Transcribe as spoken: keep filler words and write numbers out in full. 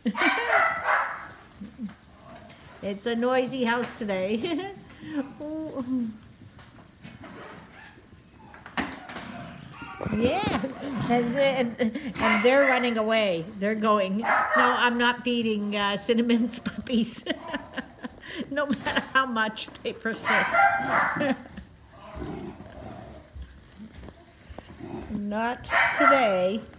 It's a noisy house today. Yeah, and, and, and they're running away. They're going, no, I'm not feeding uh, Cinnamon's puppies. No matter how much they persist. Not today.